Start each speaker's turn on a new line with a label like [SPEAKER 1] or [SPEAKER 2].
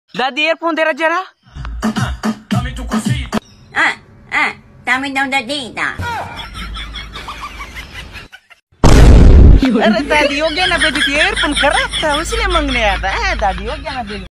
[SPEAKER 1] दादी ईयरफोन दे रहा जरा।
[SPEAKER 2] Dami daw na dita.
[SPEAKER 1] अरे दादी हो गया ना बेटी, ईयरफोन खराब था इसलिए मांगने आता है। दादी हो गया ना बेटी।